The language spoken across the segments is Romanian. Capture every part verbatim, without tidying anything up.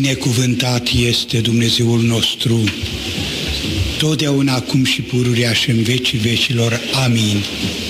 Binecuvântat este Dumnezeul nostru, totdeauna, acum și pururea și în vecii vecilor. Amin.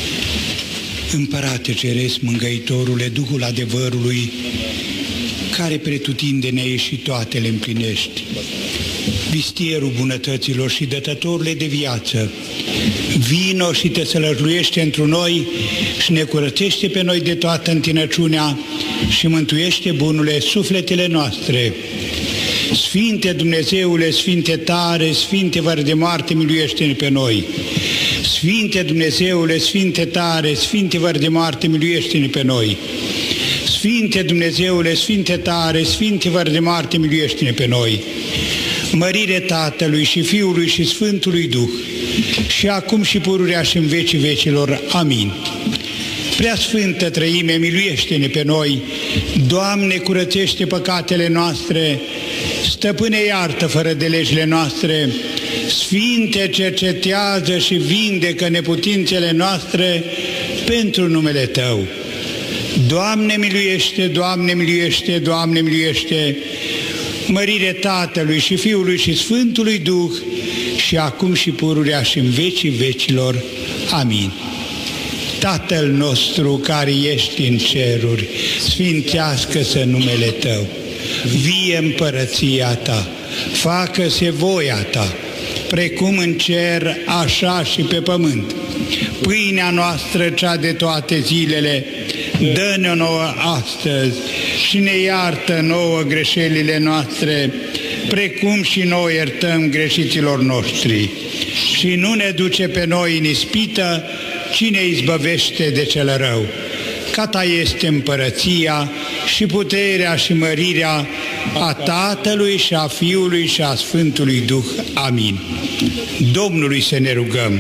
Împărate Ceresc, Mângăitorule, Duhul adevărului, care pretutindene și toate le împlinești, vistierul bunătăților și dătătorule de viață, vino și te sălășluiește întru noi și ne curățește pe noi de toată întinăciunea și mântuiește bunule sufletele noastre. Sfinte Dumnezeule, Sfinte tare, Sfinte văr de moarte, miluiește-ne pe noi. Sfinte Dumnezeule, Sfinte tare, Sfinte văr de moarte, miluiește-ne pe noi. Sfinte Dumnezeule, Sfinte tare, Sfinte văr de moarte, miluiește-ne pe noi. Mărire Tatălui și Fiului și Sfântului Duh, și acum și pururea și în vecii vecilor. Amin. Prea Sfântă Trăime, miluiește-ne pe noi. Doamne, curățește păcatele noastre. Stăpâne, iartă fără de legile noastre. Sfinte, cercetează și vindecă neputințele noastre pentru numele Tău. Doamne, miluiește, Doamne, miluiește, Doamne, miluiește. Mărire Tatălui și Fiului și Sfântului Duh, și acum și pururea și în vecii vecilor. Amin. Tatăl nostru care ești în ceruri, sfințească-se numele Tău. Vie împărăția Ta, facă-se voia Ta, precum în cer, așa și pe pământ. Pâinea noastră, cea de toate zilele, dă-ne nouă astăzi și ne iartă nouă greșelile noastre, precum și noi iertăm greșiților noștri. Și nu ne duce pe noi în ispită, ci ne izbăvește de cel rău. Ca Ta este împărăția și puterea și mărirea a Tatălui și a Fiului și a Sfântului Duh. Amin. Domnului să ne rugăm.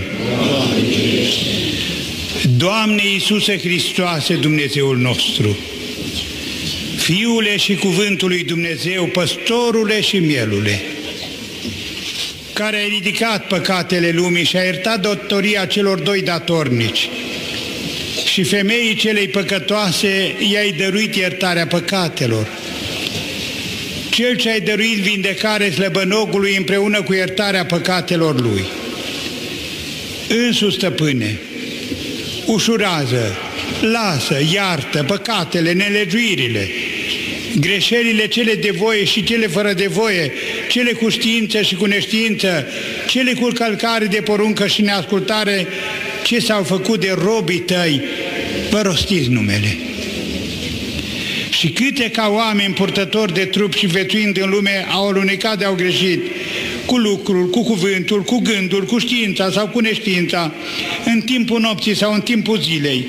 Doamne Iisuse Hristoase, Dumnezeul nostru, Fiule și Cuvântul lui Dumnezeu, Păstorule și Mielule, care ai ridicat păcatele lumii și ai iertat datoria celor doi datornici, și femeii celei păcătoase i-ai dăruit iertarea păcatelor. Cel ce ai dăruit vindecare slăbănogului împreună cu iertarea păcatelor lui. Însuși, Stăpâne, ușurează, lasă, iartă păcatele, nelegiuirile, greșelile cele de voie și cele fără de voie, cele cu știință și cu neștiință, cele cu călcare de poruncă și neascultare, ce s-au făcut de robii Tăi, vă rostiți numele. Și câte ca oameni purtători de trup și viețuind în lume au alunecat de au greșit, cu lucrul, cu cuvântul, cu gândul, cu știința sau cu neștiința, în timpul nopții sau în timpul zilei,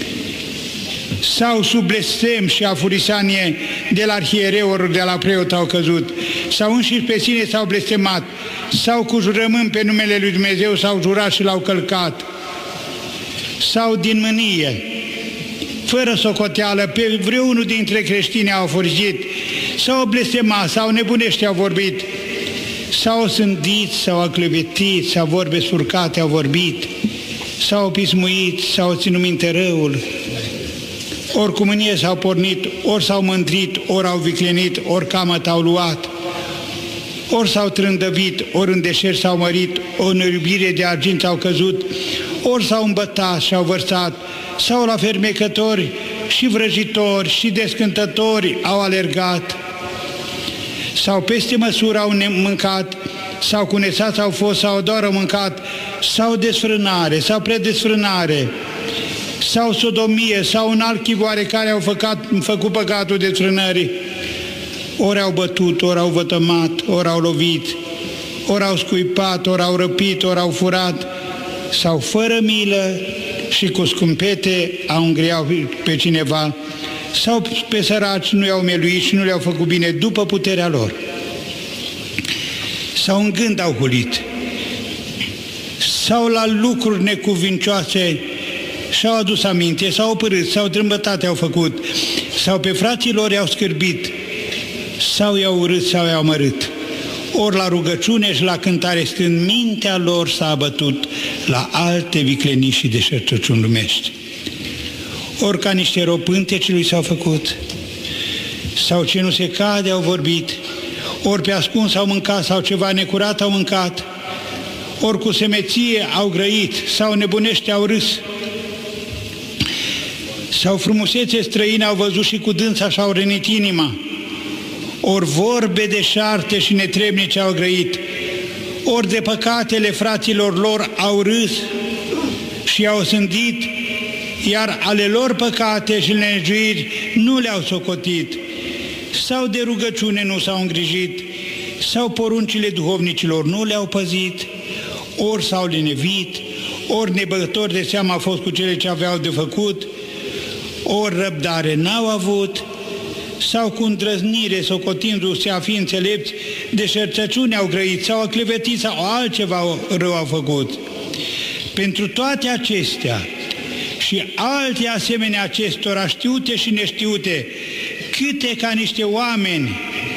sau sub blestem și afurisanie de la arhiereul, de la preot au căzut, sau înșiși pe sine s-au blestemat, sau cu jurământ pe numele lui Dumnezeu s-au jurat și l-au călcat, sau din mânie, fără socoteală, pe vreunul dintre creștini au afurizit, sau blestemat, sau nebunește au vorbit, s-au sândit, s-au aclevetit, sau vorbe surcate au vorbit, s-au pismuit, s-au ținut minte răul, ori cu mânie s-au pornit, ori s-au mândrit, ori au viclenit, ori camăt au luat, ori s-au trândăvit, ori în deșert s-au mărit, ori în iubire de argint au căzut, ori s-au îmbătat și au vărsat, sau la fermecători și vrăjitori și descântători au alergat, sau peste măsură au mâncat, sau cu nesați au fost, sau doar au mâncat, sau desfrânare, sau predesfrânare, sau sodomie, sau în alt chip oarecare au făcut, făcut păcatul desfrânării, ori au bătut, ori au vătămat, ori au lovit, ori au scuipat, ori au răpit, ori au furat, sau fără milă și cu scumpete au îngriat pe cineva, sau pe săraci nu i-au miluit și nu le-au făcut bine după puterea lor, sau în gând au hulit, sau la lucruri necuvincioase și-au adus aminte, s-au opărât, sau trâmbătate au făcut, sau pe frații lor i-au scârbit, sau i-au urât, sau i-au mărât. Ori la rugăciune și la cântare stând, mintea lor s-a abătut la alte viclenii și deșertăciuni lumești. Ori ca niște robi pântecii lui s-au făcut, sau ce nu se cade au vorbit, ori pe ascuns au mâncat sau ceva necurat au mâncat, ori cu semeție au grăit sau nebunește au râs, sau frumusețe străine au văzut și cu dânsa și-au rănit inima, ori vorbe deșarte și netrebnice au grăit, ori de păcatele fraților lor au râs și au sândit, iar ale lor păcate și nelegiuiri nu le-au socotit, sau de rugăciune nu s-au îngrijit, sau poruncile duhovnicilor nu le-au păzit, ori s-au lenevit, ori nebăgători de seamă au fost cu cele ce aveau de făcut, ori răbdare n-au avut, sau cu îndrăznire, socotindu-se a fi înțelepți, de șerțăciune au grăit, sau au clevetit, sau altceva rău au făcut. Pentru toate acestea și alte asemenea acestora, știute și neștiute, câte ca niște oameni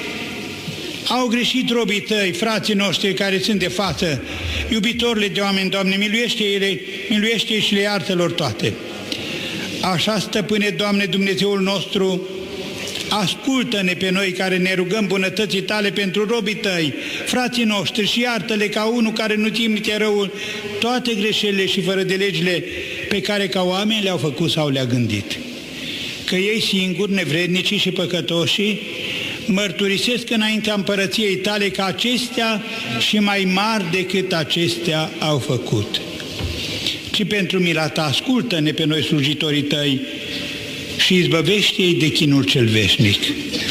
au greșit robii tăi, frații noștri care sunt de față, iubitorile de oameni, Doamne, miluiește-i miluiește și le iartă lor toate. Așa, Stăpâne, Doamne, Dumnezeul nostru, ascultă-ne pe noi care ne rugăm bunătății Tale pentru robii Tăi, frații noștri, și iartă-le ca unul care nu-ți imite răul toate greșelile și fără de legile pe care ca oameni le-au făcut sau le-a gândit. Că ei singuri, nevrednicii și păcătoșii, mărturisesc înaintea împărăției Tale că acestea și mai mari decât acestea au făcut. Și pentru mila Ta, ascultă-ne pe noi slujitorii Tăi și izbăvește-i de chinul cel veșnic.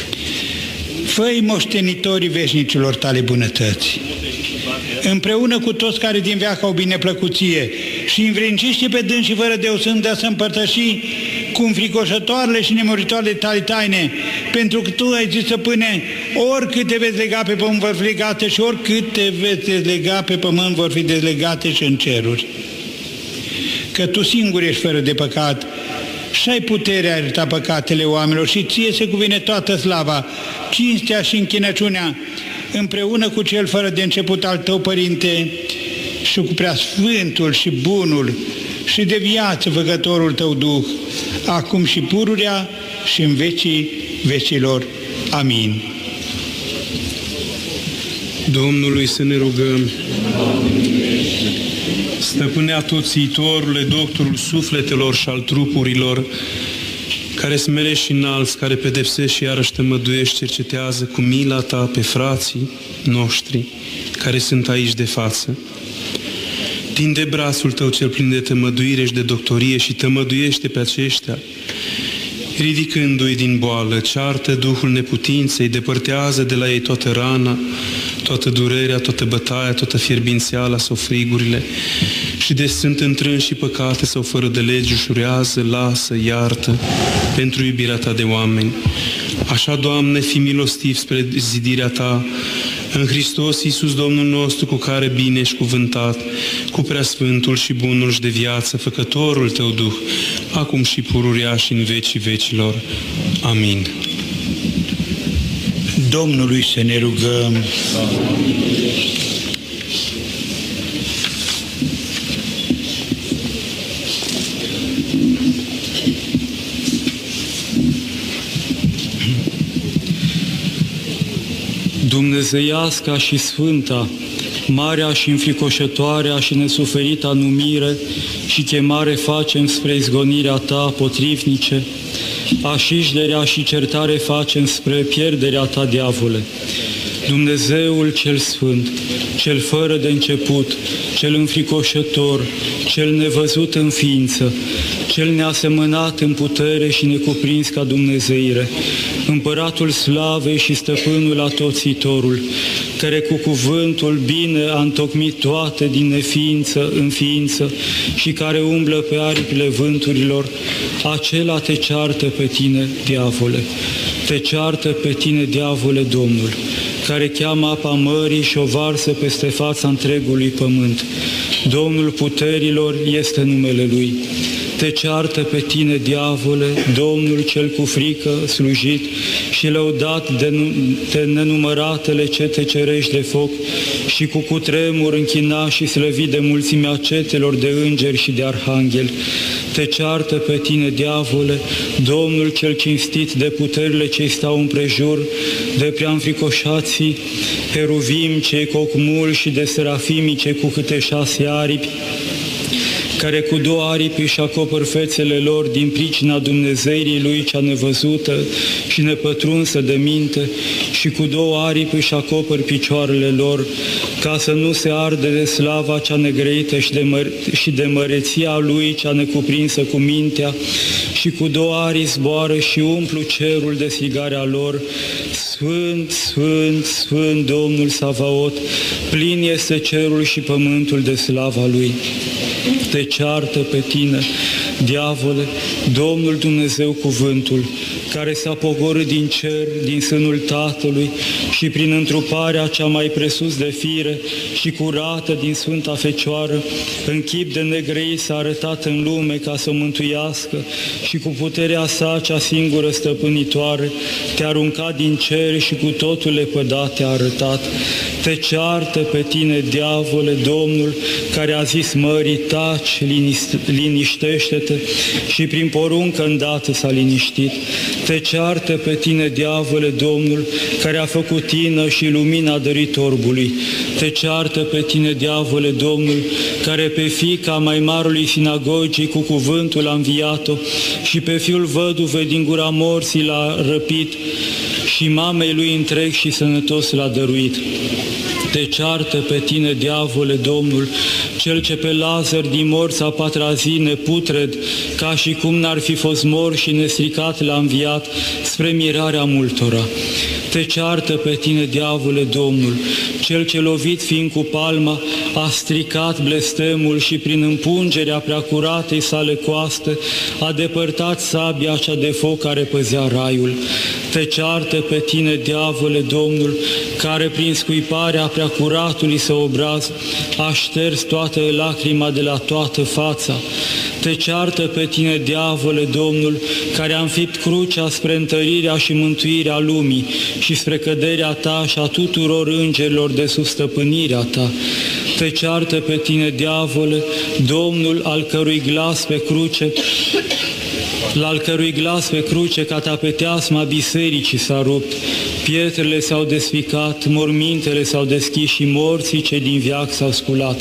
Fă-i moștenitorii veșnicilor Tale bunătăți, împreună cu toți care din veac au bineplăcuție, și învrednicește pe dânsii fără de o sândă să împărtăși cu înfricoșătoarele și nemuritoarele Tale taine, pentru că Tu ai zis, Stăpâne, oricât te veți lega pe pământ vor fi legate și oricât te veți dezlega pe pământ vor fi dezlegate și în ceruri. Că Tu singur ești fără de păcat și ai puterea a ierta păcatele oamenilor și Ție se cuvine toată slava, cinstea și închinăciunea, împreună cu Cel fără de început al Tău, Părinte, și cu preasfântul și bunul și de viață făcătorul Tău Duh, acum și pururea și în vecii vecilor. Amin. Domnului să ne rugăm. Stăpâne atoțitorule, doctorul sufletelor și al trupurilor, care smerești și înalți, care pedepsești și iarăși tămăduiești, cercetează cu mila Ta pe frații noștri care sunt aici de față. Tinde brațul Tău cel plin de tămăduire și de doctorie și tămăduiește pe aceștia, ridicându-i din boală, ceartă duhul neputinței, depărtează de la ei toată rana, toată durerea, toată bătaia, toată fierbințeala sau frigurile, și de sunt întrâns și păcate sau fără de legi, ușurează, lasă, iartă, pentru iubirea Ta de oameni. Așa, Doamne, fii milostiv spre zidirea Ta, în Hristos Iisus Domnul nostru, cu care bine ești cuvântat, cu preasfântul și bunul și de viață, făcătorul Tău Duh, acum și pururea și în vecii vecilor. Amin. Domnului să ne rugăm. Dumnezeiasca și sfânta, marea și înfricoșătoarea și nesuferita numire și chemare facem spre izgonirea Ta potrivnice, așișderea și certare facem spre pierderea Ta, diavole. Dumnezeul cel sfânt, cel fără de început, cel înfricoșător, cel nevăzut în ființă, cel neasemănat în putere și necuprins ca dumnezeire, Împăratul slavei și stăpânul atoțitorul, care cu cuvântul bine a întocmit toate din neființă în ființă și care umblă pe aripile vânturilor, acela te ceartă pe tine, diavole. Te ceartă pe tine, diavole, Domnul, care cheamă apa mării și o varsă peste fața întregului pământ. Domnul puterilor este numele Lui. Te ceartă pe tine, diavole, Domnul cel cu frică slujit și lăudat de, de nenumăratele cete cerești de foc și cu cutremur închina și slăvit de mulțimea cetelor de îngeri și de arhangheli. Te ceartă pe tine, diavole, Domnul cel cinstit de puterile ce stau împrejur, de preanfricoșații heruvim cei cocmuli și de serafimii cei cu câte șase aripi, care cu două aripi își acopăr fețele lor din pricina Dumnezeirii Lui cea nevăzută și nepătrunsă de minte, și cu două aripi își acopăr picioarele lor, ca să nu se arde de slava cea negrăită și de, măr- și de măreția Lui cea necuprinsă cu mintea, și cu două aripi zboară și umplu cerul de strigarea lor: Sfânt, Sfânt, Sfânt, Domnul Savaot, plin este cerul și pământul de slava Lui. Te ceartă pe tine, diavole, Domnul Dumnezeu Cuvântul, care s-a pogorât din cer, din sânul Tatălui și prin întruparea cea mai presus de fire și curată din Sfânta Fecioară, în chip de negrăit s-a arătat în lume ca să o mântuiască și cu puterea sa cea singură stăpânitoare te-a aruncat din cer și cu totul lepădat te-a arătat. Te ceartă pe tine, diavole, Domnul, care a zis mării: taci, liniștește-te, și prin poruncă îndată s-a liniștit. Te ceartă pe tine, diavole, Domnul, care a făcut tină și lumina a dărit orbului. Te ceartă pe tine, diavole, Domnul, care pe fiica mai marului sinagogii cu cuvântul a înviat-o și pe fiul văduve din gura morții l-a răpit și mamei lui întreg și sănătos l-a dăruit. Te ceartă pe tine, diavole, Domnul, cel ce pe Lazar din morți a patra zi neputred, ca și cum n-ar fi fost mor și nestricat l-a înviat, spre mirarea multora. Te ceartă pe tine, diavole, Domnul, cel ce lovit fiind cu palma, a stricat blestemul și prin împungerea preacuratei sale coaste a depărtat sabia cea de foc care păzea raiul. Te ceartă pe tine, diavole, Domnul, care prin scuiparea preacuratului său obraz a șters toată lacrima de la toată fața. Te ceartă pe tine, diavole, Domnul, care a înfipt crucea spre întărirea și mântuirea lumii și spre căderea ta și a tuturor îngerilor de sub stăpânirea ta. Te ceartă pe tine, diavole, Domnul, al cărui glas pe cruce la al cărui glas pe cruce catapeteasma bisericii s-a rupt, pietrele s-au desficat, mormintele s-au deschis și morții cei din veac s-au sculat.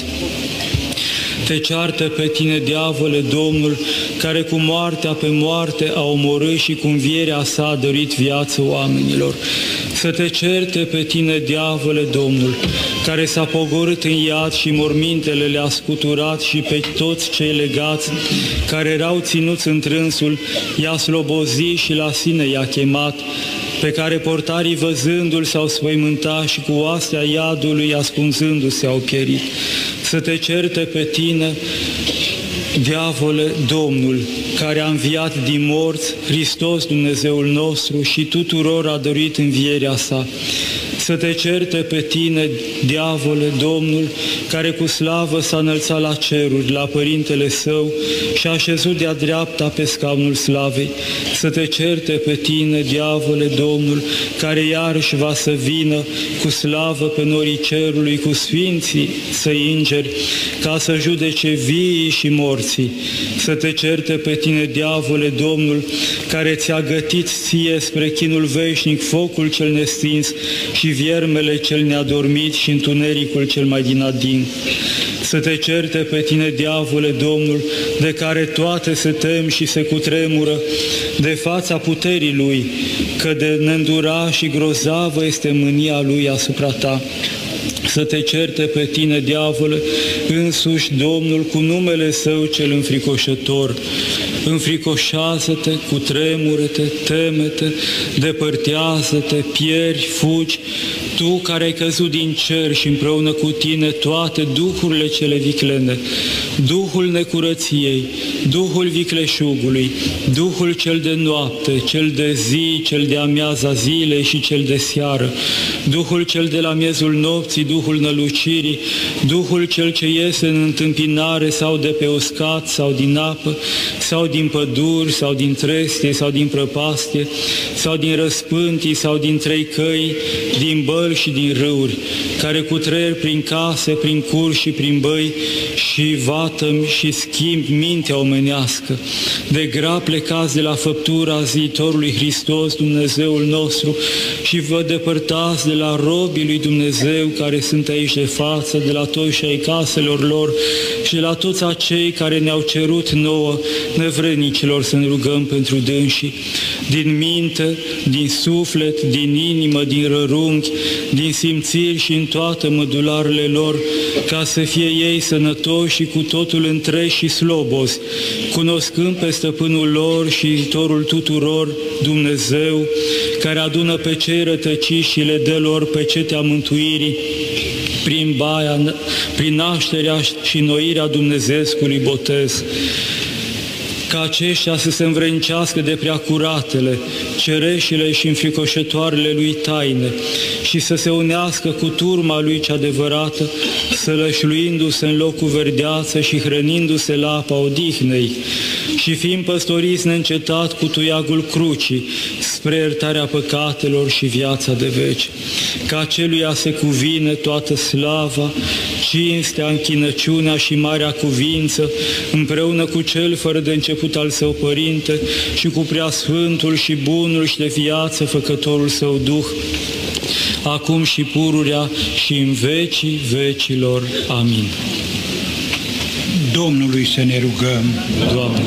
Te ceartă pe tine, diavole, Domnul, care cu moartea pe moarte a omorât și cu învierea sa a dăruit viață oamenilor. Să te certe pe tine, diavole, Domnul, care s-a pogorât în iad și mormintele le-a scuturat și pe toți cei legați, care erau ținuți întrânsul, i-a slobozit și la sine i-a chemat, pe care portarii văzându-l s-au spăimântat și cu oastea iadului ascunzându-se au pierit. Să te certe pe tine, diavole, Domnul, care a înviat din morți, Hristos Dumnezeul nostru, și tuturor a dăruit învierea sa. Să te certe pe tine, diavole, Domnul, care cu slavă s-a înălțat la ceruri, la Părintele Său și a așezut de-a dreapta pe scaunul slavei. Să te certe pe tine, diavole, Domnul, care iarăși va să vină cu slavă pe norii cerului, cu sfinții săi îngeri, ca să judece viii și morții. Să te certe pe tine, diavole, Domnul, care ți-a gătit ție spre chinul veșnic focul cel nestins și viermele cel neadormit și întunericul cel mai din adin. Să te certe pe tine, diavole, Domnul, de care toate se tem și se cutremură de fața puterii Lui, că de neîndura și grozavă este mânia Lui asupra ta. Să te certe pe tine, diavole, însuși Domnul cu numele Său cel înfricoșător. Înfricoșează-te, cutremură-te, teme-te, depărtează-te, pieri, fugi, tu care ai căzut din cer și împreună cu tine toate duhurile cele viclene, Duhul necurăției, Duhul vicleșugului, Duhul cel de noapte, cel de zi, cel de amiaza zilei și cel de seară, Duhul cel de la miezul nopții morții, Duhul nălucirii, Duhul cel ce iese în întâmpinare sau de pe uscat sau din apă, sau din păduri, sau din trestie, sau din prăpastie, sau din răspântii, sau din trei căi, din băli și din râuri, care cutreier prin case, prin curși și prin băi și vatăm și schimb mintea omenească. De grab plecați de la făptura ziitorului Hristos, Dumnezeul nostru, și vă depărtați de la robii lui Dumnezeu care sunt aici de față, de la toți ai caselor lor și de la toți acei care ne-au cerut nouă, nevrednicilor, să ne rugăm pentru dânsii. Din minte, din suflet, din inimă, din rărunchi, din simțiri și în toate mădularele lor, ca să fie ei sănătoși și cu totul întregi și slobozi, cunoscând pe stăpânul lor și iitorul tuturor, Dumnezeu, care adună pe cei rătăciși și le dă lor pe cetea mântuirii, prin baia, prin nașterea și noirea dumnezeescului botez, ca aceștia să se învrednicească de preacuratele, cereșile și înfricoșătoarele lui taine și să se unească cu turma lui cea adevărată, sălășluindu-se în locul verdeață și hrănindu-se la apa odihnei și fiind păstoriți neîncetat cu tuiagul crucii spre iertarea păcatelor și viața de veci. Ca aceluia se cuvine toată slava, cinstea, închinăciunea și marea cuvință, împreună cu cel fără de început al său Părinte și cu Preasfântul și Bunul și de viață Făcătorul său Duh, acum și pururea și în vecii vecilor. Amin. Domnului să ne rugăm. Doamne,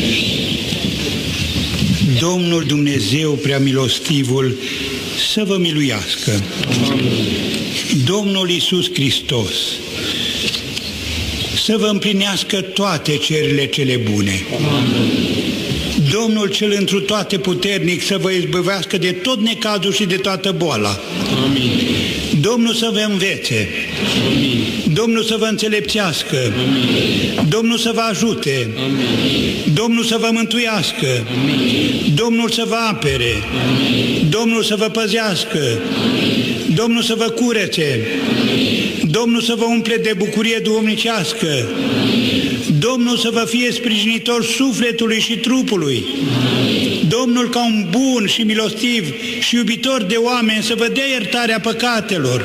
Domnul Dumnezeu Preamilostivul să vă miluiască. Amin. Domnul Iisus Hristos să vă împlinească toate cererile cele bune. Amin. Domnul cel întru toate puternic să vă izbăvească de tot necazul și de toată boala. Amin. Domnul să vă învețe. Amin. Domnul să vă înțelepțească. Amin. Domnul să vă ajute. Amin. Domnul să vă mântuiască. Amin. Domnul să vă apere. Amin. Domnul să vă păzească. Amin. Domnul să vă curețe. Amin. Domnul să vă umple de bucurie duhovnicească. Amin. Domnul să vă fie sprijinitor sufletului și trupului. Amin. Domnul ca un bun și milostiv și iubitor de oameni să vă dea iertarea păcatelor.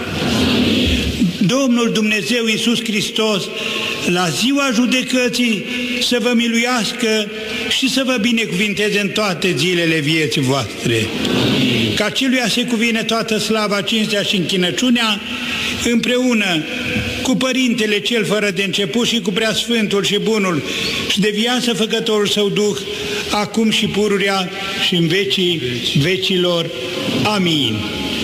Domnul Dumnezeu Iisus Hristos, la ziua judecății, să vă miluiască și să vă binecuvinteze în toate zilele vieții voastre. Ca celuia se cuvine toată slava, cinstea și închinăciunea, împreună cu Părintele cel fără de început și cu Preasfântul și Bunul și de viață Făcătorul său Duh, acum și pururea și în vecii vecilor. Amin.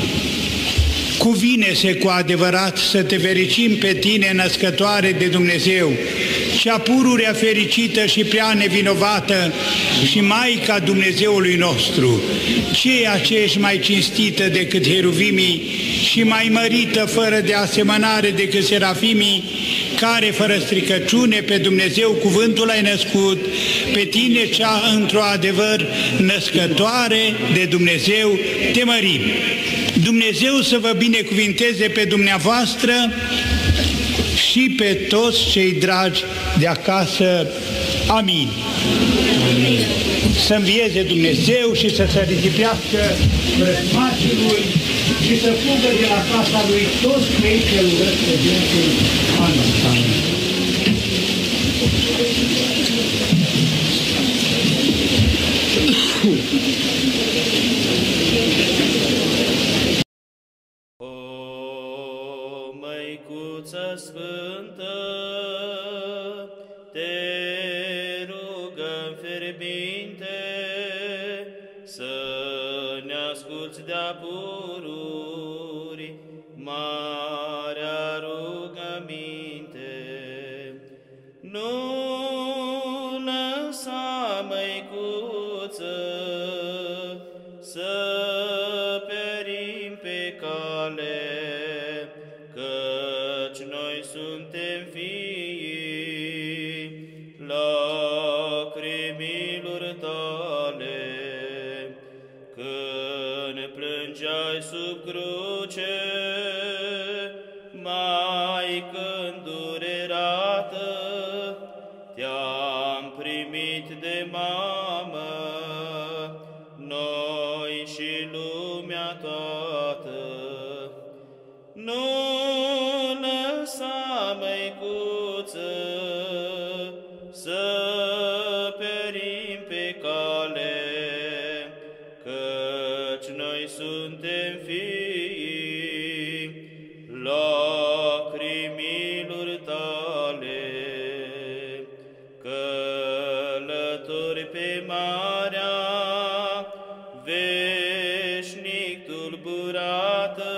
Cuvine-se cu adevărat să te fericim pe tine, născătoare de Dumnezeu, cea pururea fericită și prea nevinovată și Maica Dumnezeului nostru, ceea ce ești mai cinstită decât heruvimii și mai mărită fără de asemănare decât serafimii, care fără stricăciune pe Dumnezeu cuvântul ai născut, pe tine cea într-o adevăr născătoare de Dumnezeu te mărim. Dumnezeu să vă binecuvinteze pe dumneavoastră și pe toți cei dragi de acasă. Amin. Amin. Să învieze Dumnezeu și să se ridipească răsmașii Lui și să fugă de la casa Lui toți cei ce urăsc pe Dumnezeu. Amin. Amin. Sfântă, te rugăm fierbinte să ne asculți de-a pururi marea rugăminte. Nu lăsa, Măicuță, să perim pe cale, căci noi suntem fii lacrimilor tale. Când plângeai sub cruce, Maică îndurerată, te-am primit de mamă, noi și lumea toată. Nu lăsa, Măicuță, să perim pe cale, căci noi suntem fii lacrimilor tale. Călători pe marea veșnic tulburată,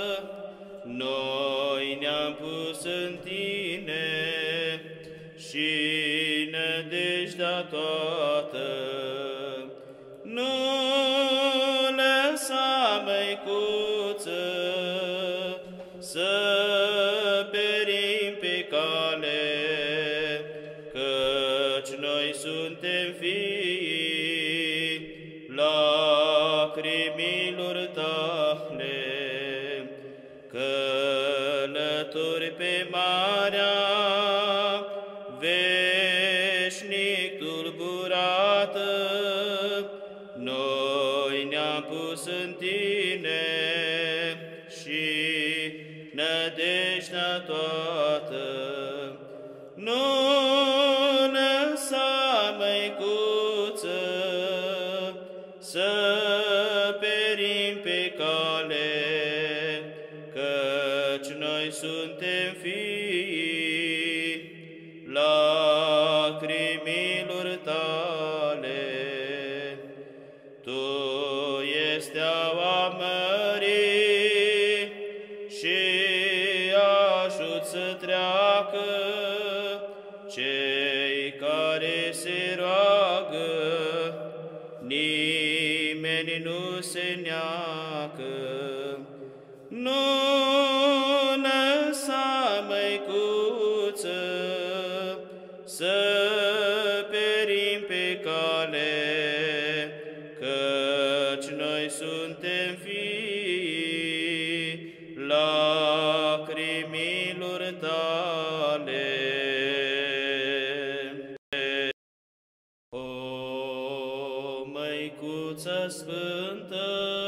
noi ne-am pus în tine și nădejdea toată. Nu lăsa, Măicuță, să perim pe cale, căci noi suntem fii lacrimilor tale. Călători pe marea veșnic tulburată, noi ne-am pus în tine și nădejdea toată. Nu lăsa, Măicuță, să perim pe cale, căci noi suntem fii lacrimilor tale. Tu ești steaua mării și ajut să treacă cei care se roagă, nimeni nu se neacă. Nu lăsa, Măicuță, să perim pe cale, căci noi suntem fii lacrimilor tale. O Măicuță sfântă,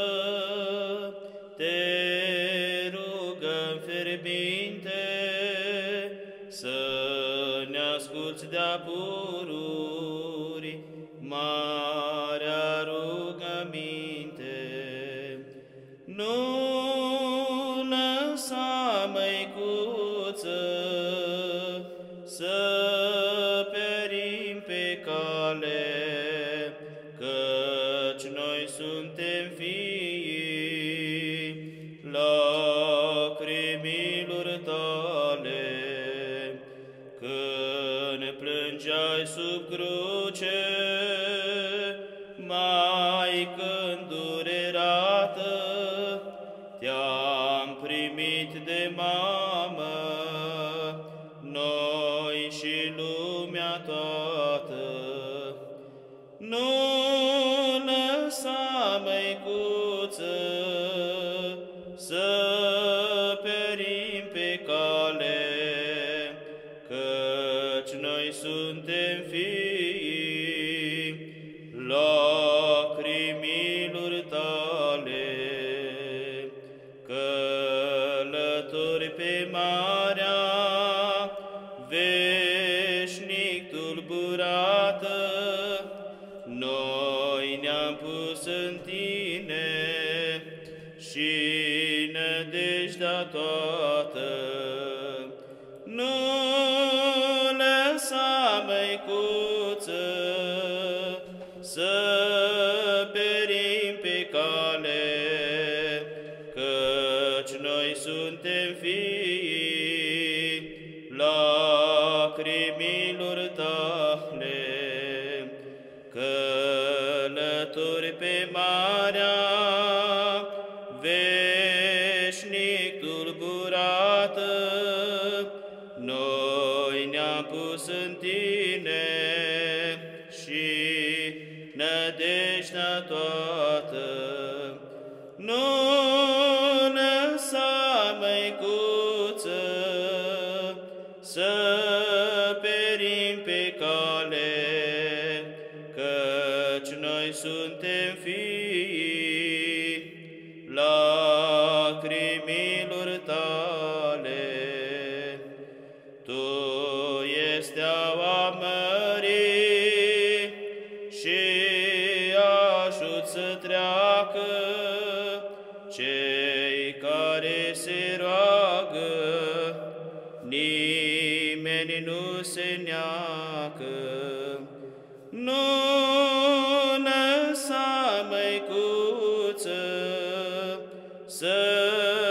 te rugăm fierbinte să ne asculți de-a pururi marea rugăminte. Nu lăsa, Măicuță, să perim pe cale, căci noi suntem fii lacrimilor tale. Când plângeai sub cruce, Maică îndurerată, te-am primit de mamă, noi și lumea toată. Nu lăsa, Măicuță, să perim pe cale, căci noi suntem fii lacrimilor tale. Călători pe marea veșnic tulburată, noi ne-am pus în tine și nădejdea toată. Nu lăsa, Măicuță, să perim pe cale, căci noi suntem fii lacrimilor tale. Călători pe marea veșnic tulburată, noi ne-am pus în tine și nădejdea toată. Nu lăsa, Măicuță, miluri tale. Tu ești steaua mării și ajut să treacă cei care se roagă, nimeni nu se neacă. Nu lăsa, Măicuță, să